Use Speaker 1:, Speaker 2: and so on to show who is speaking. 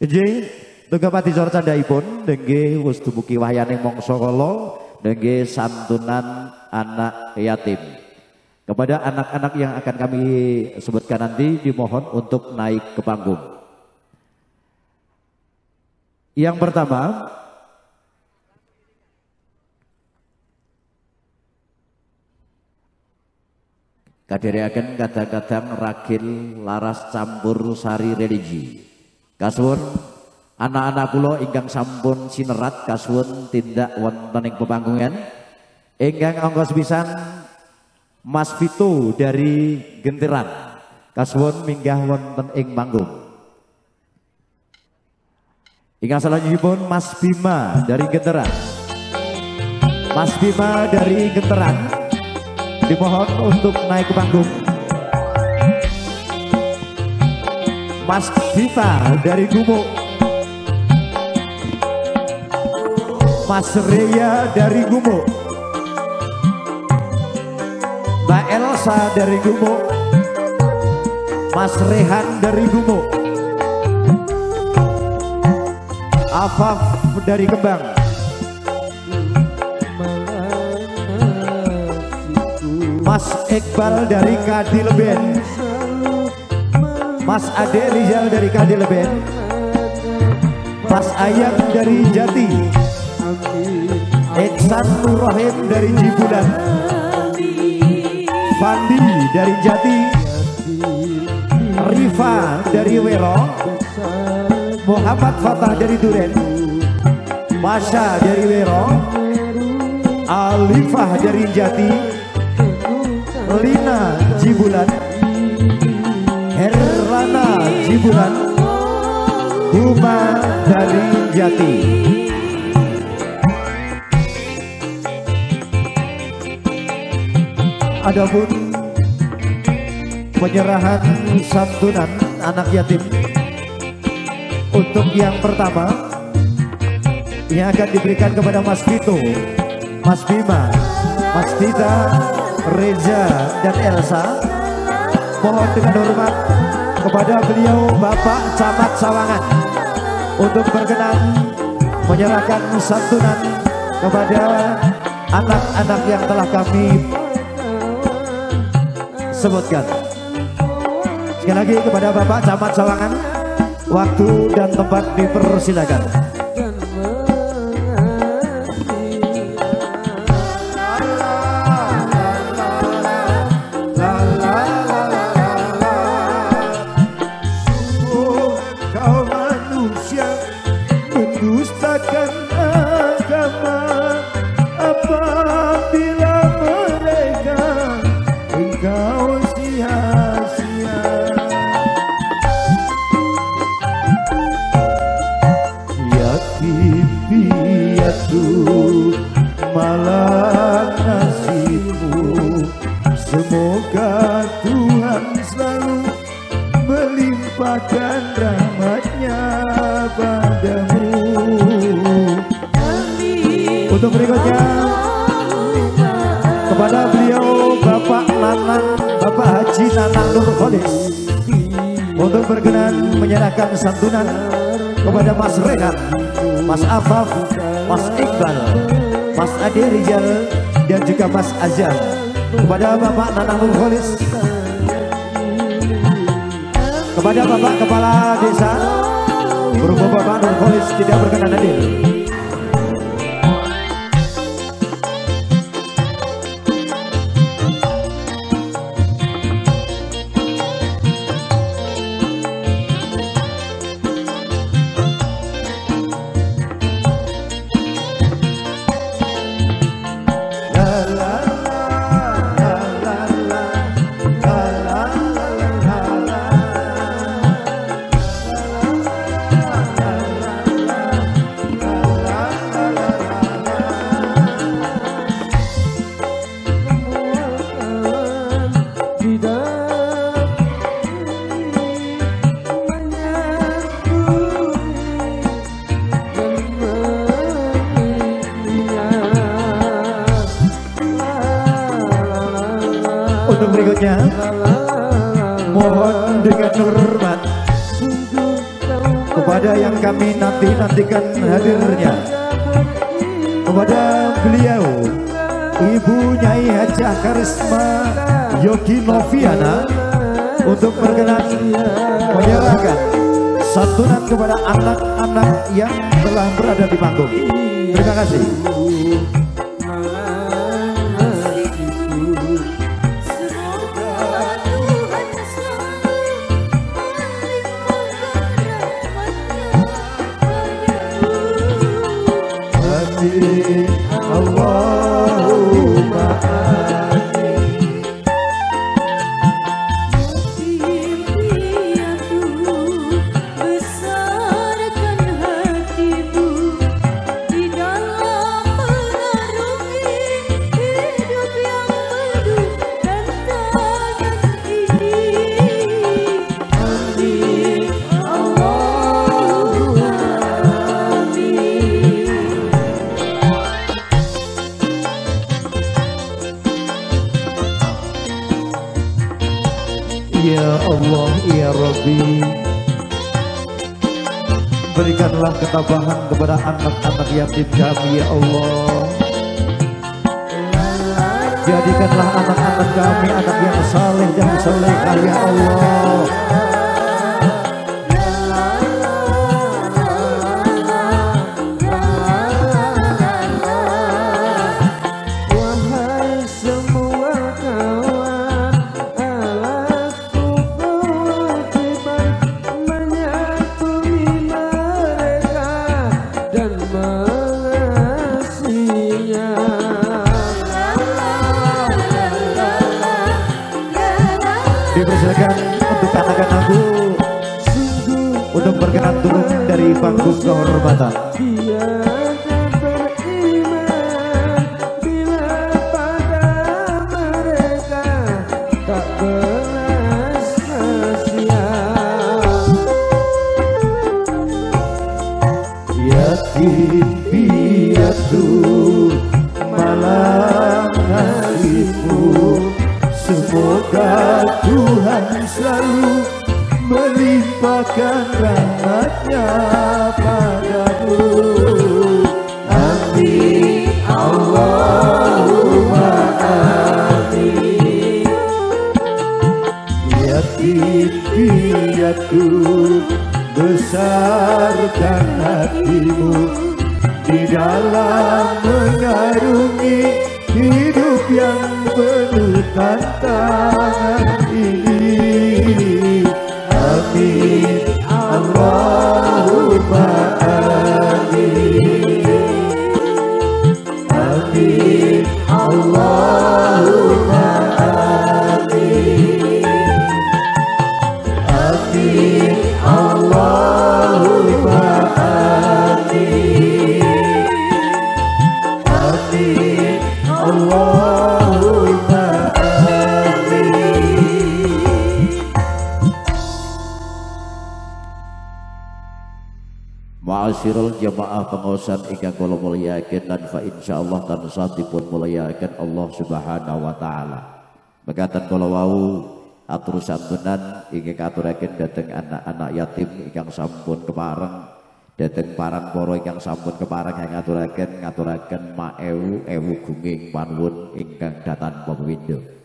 Speaker 1: Nggih, Tunggapati Sor candhaipun nggih wis dumugi wahyaning mangsa kala nggih santunan anak yatim. Kepada anak-anak yang akan kami sebutkan nanti dimohon untuk naik ke panggung. Yang pertama kadhereaken kadang-kadang ragil laras campur sari religi. Kasuwun anak-anak kula ingkang sampun sinerat kasuwun tindak wonten ing pepanggungan. Ingkang angka sepisan Mas Vito dari Genteran. Kasuwun minggah wonten ing panggung. Ingkang salajengipun Mas Bima dari Genteran. Mas Bima dari Genteran dimohon untuk naik ke panggung. Mas Dita dari Gumuk, Mas Reya dari Gumuk, Mbak Elsa dari Gumuk, Mas Rehan dari Gumuk, Afaf dari Kembang, Mas Iqbal dari Kadileben, Mas Ade Rizal dari Kadileben, Mas Ayam dari Jati, Iksan Nurrahim dari Jibulan, Fandi dari Jati, Rifa dari Wero, Muhammad Fatah dari Duren, Masya dari Wero, Alifah dari Jati, Lina Jibulan, Herlana Jibulan, Huma dari Jati. Adapun penyerahan santunan anak yatim untuk yang pertama yang akan diberikan kepada Mas Vito, Mas Bima, Mas Dita, Reza dan Elsa. Mohon dengan hormat kepada beliau Bapak Camat Sawangan untuk berkenan menyerahkan santunan kepada anak-anak yang telah kami sebutkan. Sekali lagi kepada Bapak Camat Sawangan, waktu dan tempat dipersilakan.
Speaker 2: Malah nasibmu, semoga Tuhan selalu melimpahkan rahmatnya padamu.
Speaker 1: Untuk berikutnya kepada beliau Bapak Nanang, Bapak Haji Nanang Nur Kholis untuk berkenan menyerahkan santunan kepada Mas Rehan, Mas Afaf, Mas Iqbal, Mas Ade Rizal dan juga Mas Azam. Kepada Bapak Nanang Nur Kholis, kepada Bapak Kepala Desa, berhubung Bapak Nur Kholis tidak berkenan hadir. Untuk berikutnya mohon dengan hormat
Speaker 2: kepada yang kami nantikan hadirnya, kepada beliau Ibu Nyai Hajah Karisma Yogi Noviana untuk berkenan menyerahkan santunan kepada anak-anak yang telah berada di panggung. Terima kasih. Allahumma amin.
Speaker 3: Besarkan hatimu di dalam mengarungi hidup yang penuh tantangan ini. Amin. Allahumma amin.
Speaker 2: Ya Allah, Ya Rabbi, berikanlah ketabahan kepada anak-anak yatim kami, Ya Allah. Jadikanlah anak-anak kami anak yang saleh dan salehah, Ya Allah.
Speaker 3: Wahai semua kawan, alasku kewajiban menyantuni mereka dan mengasihinya.
Speaker 2: Dipersilakan untuk anak-anakku untuk berkenan turun dari panggung kehormatan.
Speaker 3: Dia akan beriman bila pada mereka tak belas kasihan.
Speaker 2: Yatim piatu malam hatimu, semoga Tuhan selalu melimpahkan rahmatnya padamu. Amin. Allahumma amin. Yatim piatu, besarkan hatimu di dalam mengarungi hidup yang penuh tantangan ini. Amin. Allahumma amin. Amin. Allahumma amin. Amin. Allahumma amin. Amin. Allahumma amin.
Speaker 1: Ma'asyiral jamaah pengawasan ingkang kula mulyaken lan fa insyaallah tansatipun mulyaken Allah Subhanahu wa taala. Mekaten kula wau atur santunan ingkang katuraken dhateng anak-anak yatim ingkang sampun kepareng, dhateng parang para ingkang sampun kepareng ngaturaken ma ewu gunging panuwun ingkang datan pepindha.